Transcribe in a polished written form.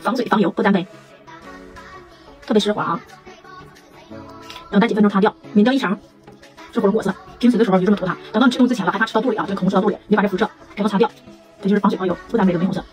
防水防油不沾杯，特别湿滑啊。等待几分钟擦掉，抿掉一层是火龙果色。平时的时候你就这么涂它，等到你吃东西之前了，害怕吃到肚里啊，这口红吃到肚里，你把这辐射给它擦掉，这就是防水防油不沾杯的玫红色。